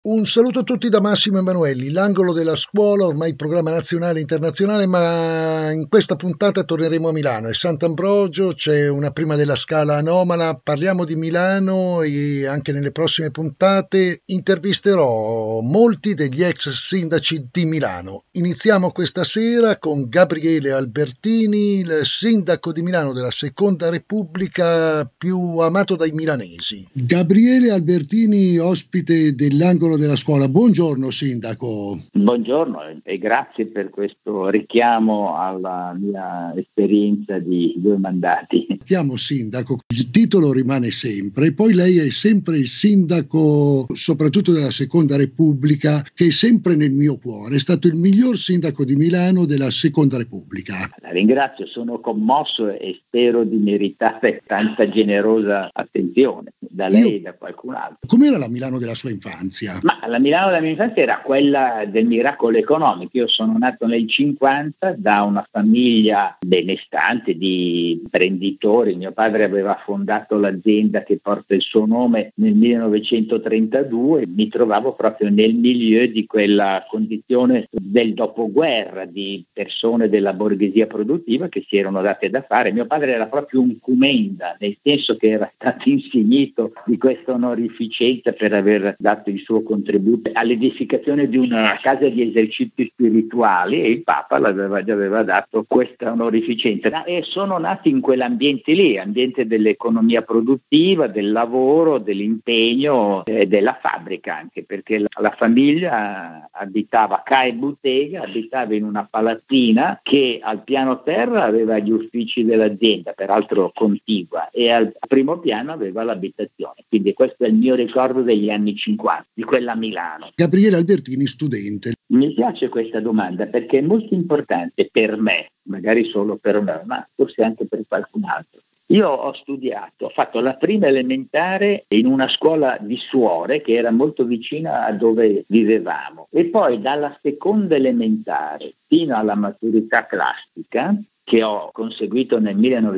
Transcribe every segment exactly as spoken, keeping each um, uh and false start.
Un saluto a tutti da Massimo Emanuelli, l'angolo della scuola, ormai programma nazionale e internazionale, ma in questa puntata torneremo a Milano, è Sant'Ambrogio, c'è una prima della Scala anomala, parliamo di Milano e anche nelle prossime puntate intervisterò molti degli ex sindaci di Milano. Iniziamo questa sera con Gabriele Albertini, il sindaco di Milano della Seconda Repubblica più amato dai milanesi. Gabriele Albertini, ospite dell'angolo della scuola. Buongiorno sindaco. Buongiorno e grazie per questo richiamo alla mia esperienza di due mandati. Chiamo sindaco, il titolo rimane sempre, poi lei è sempre il sindaco soprattutto della Seconda Repubblica, che è sempre nel mio cuore, è stato il miglior sindaco di Milano della Seconda Repubblica. La ringrazio, sono commosso e spero di meritare tanta generosa attenzione da lei Io... e da qualcun altro. Com'era la Milano della sua infanzia? Ma la Milano della mia infanzia era quella del miracolo economico. Io sono nato nel cinquanta da una famiglia benestante di imprenditori. Mio padre aveva fondato l'azienda che porta il suo nome nel millenovecentotrentadue. Mi trovavo proprio nel milieu di quella condizione del dopoguerra, di persone della borghesia produttiva che si erano date da fare. Mio padre era proprio un cumenda, nel senso che era stato insignito di questa onorificenza per aver dato il suo contributo all'edificazione di una casa di esercizi spirituali, e il Papa l'aveva, gli aveva dato questa onorificenza. E sono nato in quell'ambiente lì, ambiente dell'economia produttiva, del lavoro, dell'impegno e della fabbrica, anche perché la, la famiglia abitava Cae Bottega, abitava in una palazzina che al piano terra aveva gli uffici dell'azienda, peraltro contigua, e al primo piano aveva l'abitazione. Quindi questo è il mio ricordo degli anni cinquanta, di quella Milano. Gabriele Albertini, studente. Mi piace questa domanda perché è molto importante per me, magari solo per me, ma forse anche per qualcun altro. Io ho studiato, ho fatto la prima elementare in una scuola di suore che era molto vicina a dove vivevamo, e poi dalla seconda elementare fino alla maturità classica, che ho conseguito nel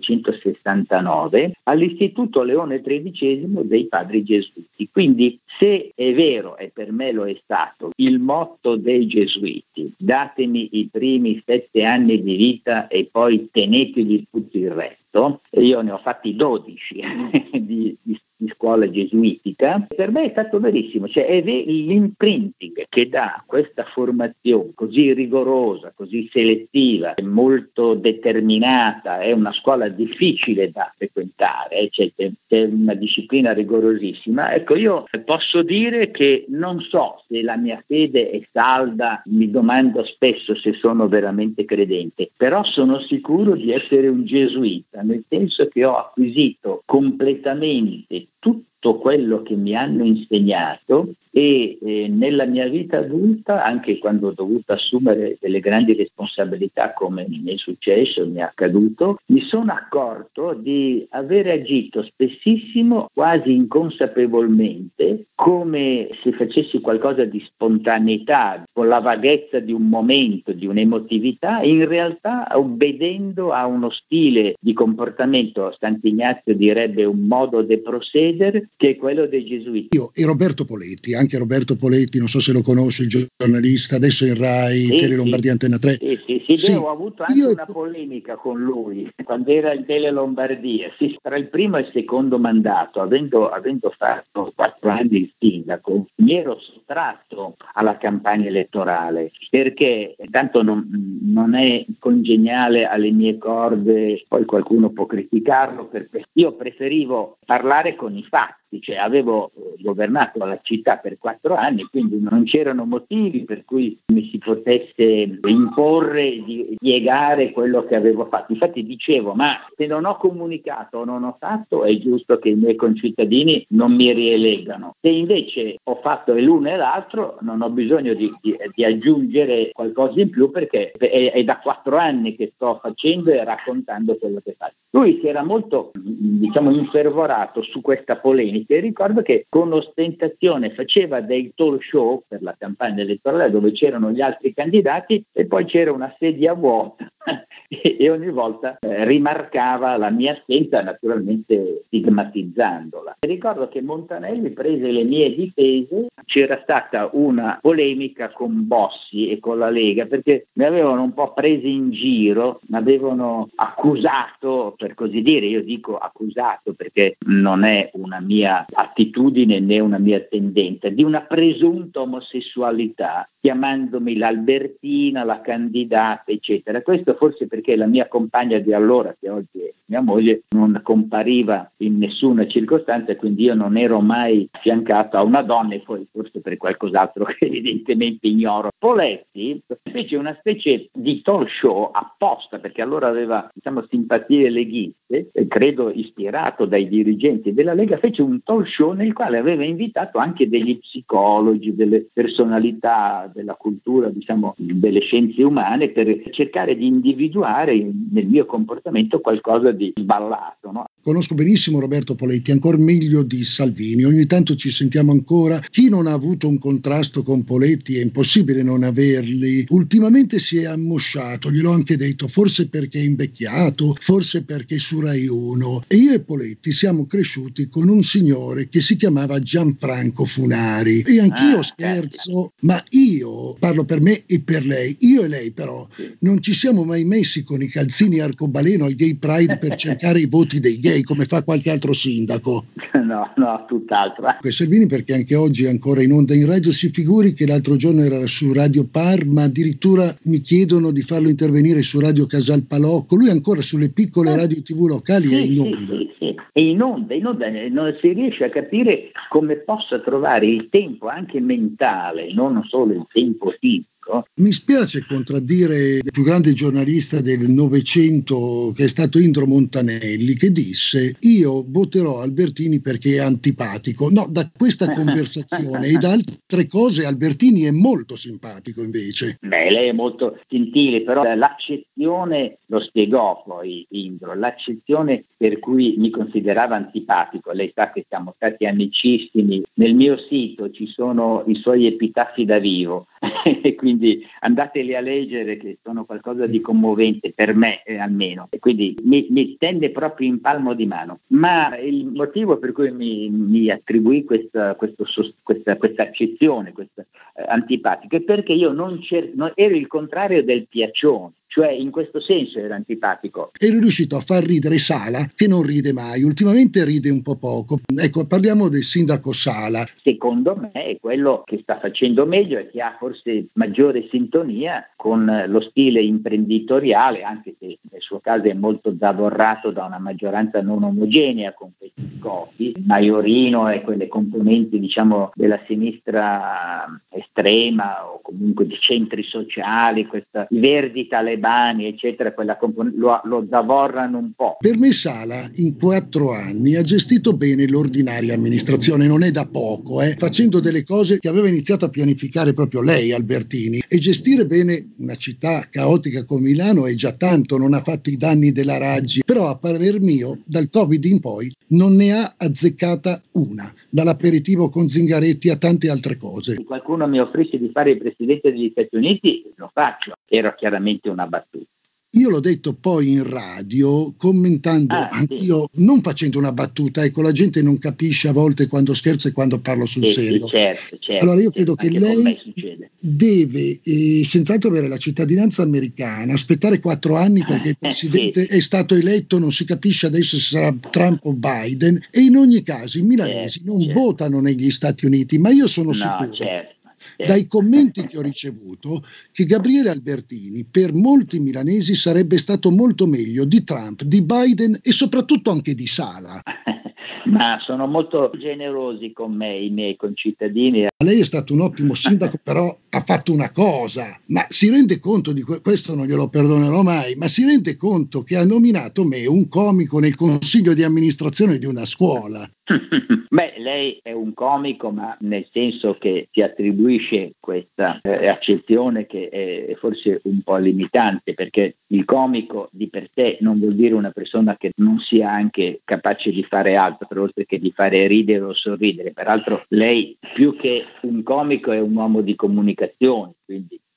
millenovecentosessantanove, all'Istituto Leone tredicesimo dei Padri Gesuiti. Quindi, se è vero, e per me lo è stato, il motto dei Gesuiti, datemi i primi sette anni di vita e poi tenetegli tutto il resto, e io ne ho fatti dodici di, di di scuola gesuitica, per me è stato verissimo, cioè è l'imprinting che dà questa formazione così rigorosa, così selettiva, molto determinata, è una scuola difficile da frequentare, cioè è una disciplina rigorosissima. Ecco, io posso dire che non so se la mia fede è salda, mi domando spesso se sono veramente credente, però sono sicuro di essere un gesuita, nel senso che ho acquisito completamente tutto quello che mi hanno insegnato e eh, nella mia vita adulta, anche quando ho dovuto assumere delle grandi responsabilità come mi è successo, mi è accaduto, mi sono accorto di aver agito spessissimo, quasi inconsapevolmente, come se facessi qualcosa di spontaneità, con la vaghezza di un momento, di un'emotività, e in realtà obbedendo a uno stile di comportamento, Sant'Ignazio direbbe un modo de procedere, che è quello dei gesuiti. Io e Roberto Poletti, anche Roberto Poletti, non so se lo conosci, il giornalista, adesso in Rai, sì, Tele Lombardia, Antenna tre. Sì, sì, sì, sì. Beh, ho avuto anche io... una polemica con lui quando era in Tele Lombardia. Sì, tra il primo e il secondo mandato, avendo, avendo fatto quattro anni il sindaco, mi ero sottratto alla campagna elettorale perché tanto non, non è congeniale alle mie corde, poi qualcuno può criticarlo, perché io preferivo parlare con i fatti. Cioè, avevo governato la città per quattro anni, quindi non c'erano motivi per cui mi si potesse imporre di piegare quello che avevo fatto. Infatti dicevo, ma se non ho comunicato o non ho fatto, è giusto che i miei concittadini non mi rielegano. Se invece ho fatto l'uno e l'altro, non ho bisogno di, di, di aggiungere qualcosa in più, perché è, è da quattro anni che sto facendo e raccontando quello che faccio. Lui si era molto, diciamo, infervorato su questa polemica. E ricordo che con ostentazione faceva dei talk show per la campagna elettorale dove c'erano gli altri candidati e poi c'era una sedia vuota e, e ogni volta eh, rimarcava la mia assenza, naturalmente stigmatizzandola. E ricordo che Montanelli prese le mie difese, c'era stata una polemica con Bossi e con la Lega perché mi avevano un po' presi in giro, mi avevano accusato, per così dire, io dico accusato perché non è una mia attitudine né una mia tendenza, di una presunta omosessualità, chiamandomi l'Albertina, la candidata, eccetera. Questo forse perché la mia compagna di allora, che oggi è mia moglie, non compariva in nessuna circostanza, quindi io non ero mai affiancato a una donna, e poi forse per qualcos'altro che evidentemente ignoro. Poletti fece una specie di talk show apposta, perché allora aveva, diciamo, simpatie leghiste, e credo ispirato dai dirigenti della Lega, fece un talk show nel quale aveva invitato anche degli psicologi, delle personalità della cultura, diciamo, delle scienze umane, per cercare di individuare nel mio comportamento qualcosa di sballato, no? Conosco benissimo Roberto Poletti, ancora meglio di Salvini, ogni tanto ci sentiamo ancora. Chi non ha avuto un contrasto con Poletti è impossibile non averli. Ultimamente si è ammosciato, gliel'ho anche detto, forse perché è invecchiato, forse perché su Rai uno. E io e Poletti siamo cresciuti con un signore che si chiamava Gianfranco Funari. E anch'io Ah, scherzo, ma io parlo per me e per lei. Io e lei però non ci siamo mai messi con i calzini arcobaleno al Gay Pride per cercare i voti dei gay, come fa qualche altro sindaco. No, no, tutt'altro. Salvini, perché anche oggi è ancora in onda in radio, si figuri che l'altro giorno era su Radio Par, ma addirittura mi chiedono di farlo intervenire su Radio Casal Palocco. Lui ancora sulle piccole radio tivù locali sì, è in sì, onda. sì, sì. È in onda, in onda, non si riesce a capire come possa trovare il tempo anche mentale, non solo il tempo fisico. Mi spiace contraddire il più grande giornalista del Novecento, che è stato Indro Montanelli, che disse: io voterò Albertini perché è antipatico. No, da questa conversazione e da altre cose Albertini è molto simpatico invece. Beh, lei è molto gentile, però l'accezione, lo spiegò poi Indro, l'accezione per cui mi considerava antipatico. Lei sa che siamo stati amicissimi, nel mio sito ci sono i suoi epitaffi da vivo e quindi andateli a leggere, che sono qualcosa di commovente per me, eh, almeno, e quindi mi, mi tende proprio in palmo di mano. Ma il motivo per cui mi, mi attribuì questa, questo, questa, questa accezione, questa eh, antipatico, è perché io non, cer- non ero il contrario del piacione. Cioè, in questo senso era antipatico. Ero riuscito a far ridere Sala, che non ride mai, ultimamente ride un po' poco. Ecco, parliamo del sindaco Sala. Secondo me è quello che sta facendo meglio e che ha forse maggiore sintonia con lo stile imprenditoriale, anche se nel suo caso è molto zavorrato da una maggioranza non omogenea con questi scopi. Maiorino e quelle componenti, diciamo, della sinistra estrema o comunque di centri sociali, questa, i verdi talebani, eccetera, quella compon- lo, lo zavorrano un po'. Per me Sala in quattro anni ha gestito bene l'ordinaria amministrazione, non è da poco, eh, facendo delle cose che aveva iniziato a pianificare proprio lei, Albertini, e gestire bene una città caotica come Milano è già tanto, non ha fatto i danni della Raggi, però a parer mio dal Covid in poi non ne ha azzeccata una, dall'aperitivo con Zingaretti a tante altre cose. Se qualcuno mi offrisse di fare il presidente degli Stati Uniti, lo faccio. Era chiaramente una battuta. Io l'ho detto poi in radio, commentando ah, anch'io, sì. non facendo una battuta, ecco, la gente non capisce a volte quando scherzo e quando parlo sul sì, serio. Sì, certo, certo, allora io credo certo, che lei deve eh, senz'altro avere la cittadinanza americana, aspettare quattro anni perché il presidente sì. è stato eletto, non si capisce adesso se sarà Trump o Biden, e in ogni caso i milanesi certo, non certo. votano negli Stati Uniti, ma io sono no, sicuro. Certo. Dai commenti che ho ricevuto che Gabriele Albertini per molti milanesi sarebbe stato molto meglio di Trump, di Biden e soprattutto anche di Sala. Ma sono molto generosi con me i miei concittadini. Lei è stato un ottimo sindaco, però ha fatto una cosa, ma si rende conto di que- questo non glielo perdonerò mai, ma si rende conto che ha nominato me un comico nel consiglio di amministrazione di una scuola. Beh, lei è un comico, ma nel senso che si attribuisce questa eh, accezione che è forse un po' limitante, perché il comico di per sé non vuol dire una persona che non sia anche capace di fare altro, oltre che di fare ridere o sorridere. Peraltro lei, più che un comico, è un uomo di comunicazione, quindi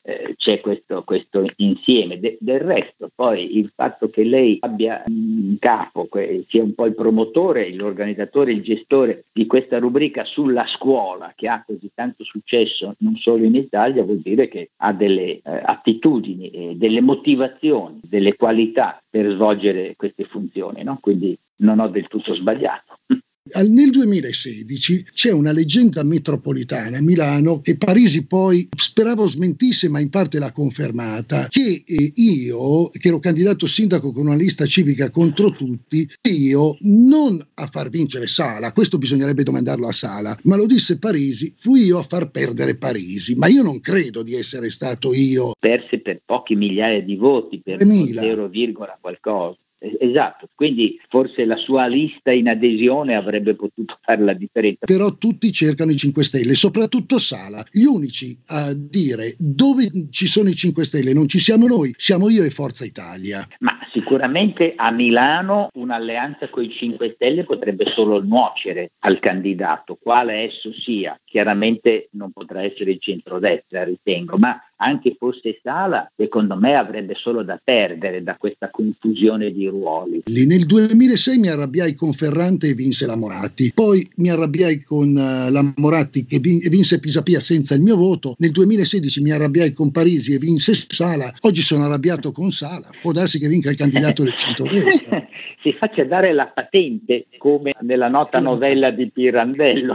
eh, c'è questo, questo insieme. De, del resto poi il fatto che lei abbia in capo, que, sia un po' il promotore, l'organizzatore, il gestore di questa rubrica sulla scuola che ha così tanto successo non solo in Italia, vuol dire che ha delle eh, attitudini, eh, delle motivazioni, delle qualità per svolgere queste funzioni, no? Quindi non ho del tutto sbagliato. Nel duemilasedici c'è una leggenda metropolitana a Milano che Parisi poi speravo smentisse, ma in parte l'ha confermata, che eh, io, che ero candidato sindaco con una lista civica contro tutti, io non a far vincere Sala, questo bisognerebbe domandarlo a Sala, ma lo disse Parisi, fui io a far perdere Parisi, ma io non credo di essere stato io. Perse per pochi migliaia di voti, per zero, qualcosa. Esatto, quindi forse la sua lista in adesione avrebbe potuto fare la differenza. Però tutti cercano i cinque Stelle, soprattutto Sala. Gli unici a dire dove ci sono i cinque Stelle non ci siamo noi, siamo io e Forza Italia. Ma sicuramente a Milano un'alleanza con i cinque Stelle potrebbe solo nuocere al candidato, quale esso sia. Chiaramente non potrà essere il centrodestra, ritengo, ma anche fosse Sala, secondo me avrebbe solo da perdere da questa confusione di ruoli. Nel duemilasei mi arrabbiai con Ferrante e vinse la Moratti, poi mi arrabbiai con uh, la Moratti che vin- vinse Pisapia senza il mio voto, nel duemilasedici mi arrabbiai con Parisi e vinse Sala, oggi sono arrabbiato con Sala, può darsi che vinca il candidato del centrodestra. Si faccia dare la patente come nella nota novella di Pirandello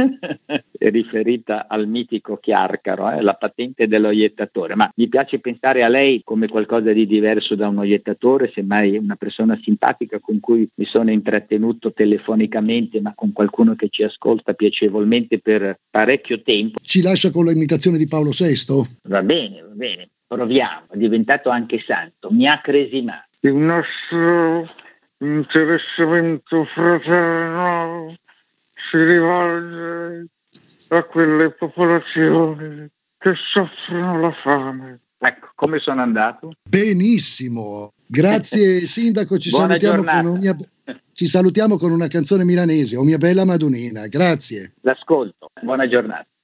riferita al mitico Chiarcaro, eh, la patente dello iettatore, ma mi piace pensare a lei come qualcosa di diverso da uno iettatore, semmai una persona simpatica con cui mi sono intrattenuto telefonicamente, ma con qualcuno che ci ascolta piacevolmente per parecchio tempo. Ci lascia con l'imitazione di Paolo sesto? Va bene, va bene, proviamo, è diventato anche santo, mi ha cresimato. Il nostro interessamento fraterno si rivolge a quelle popolazioni che soffrono la fame. Ecco, come sono andato? Benissimo, grazie Sindaco, ci salutiamo, con una, ci salutiamo con una canzone milanese, O mia bella Madonnina, grazie. L'ascolto, buona giornata.